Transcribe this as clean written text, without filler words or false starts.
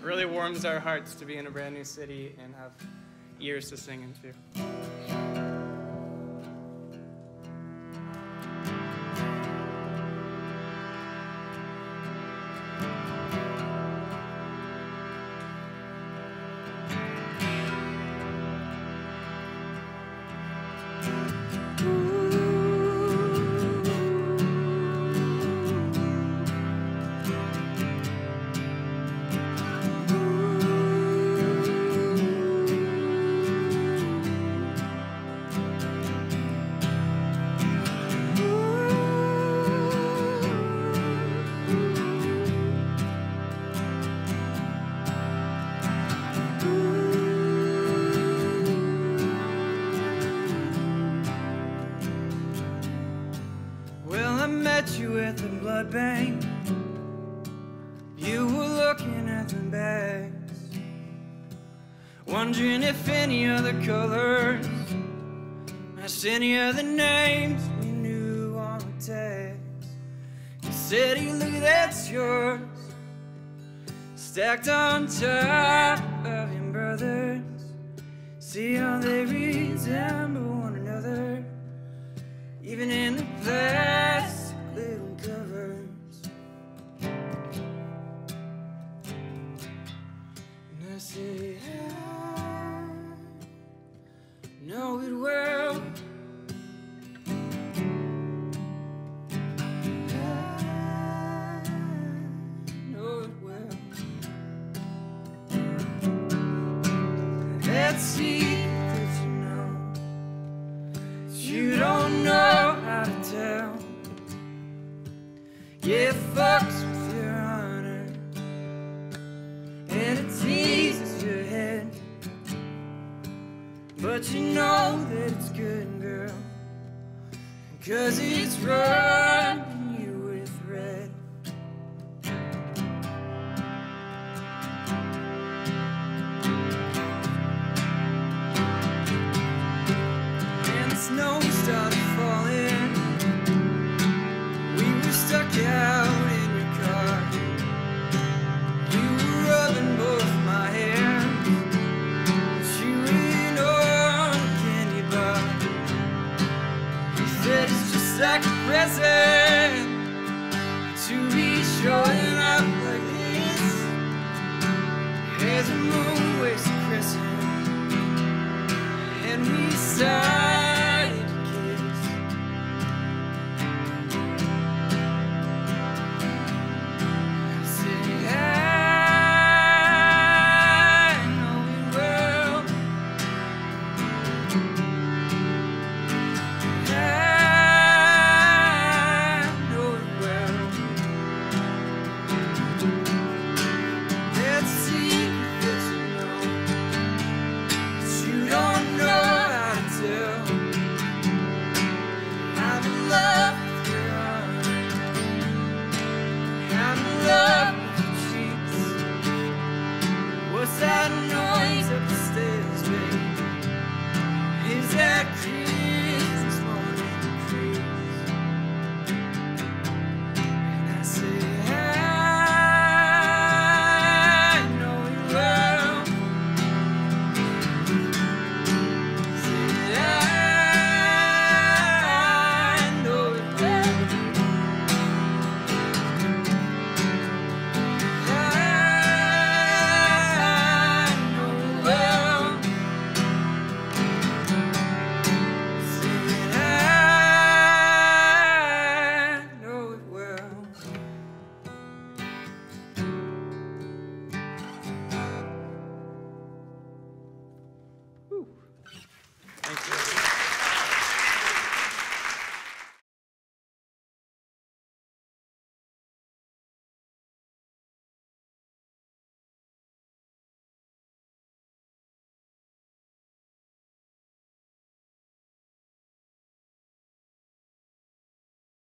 really warms our hearts to be in a brand new city and have ears to sing into. You at the blood bank, you were looking at the bags, wondering if any other colors matched any other names we knew on the tags. You said, "Hey, look, that's yours, stacked on top of your brothers. See how they resemble one another, even in the past little covers." And I say, I know it well. I know it well. That secret you know, that you don't know how to tell. Yeah, it fucks with your honor, and it teases your head, but you know that it's good, girl, 'cause it's right.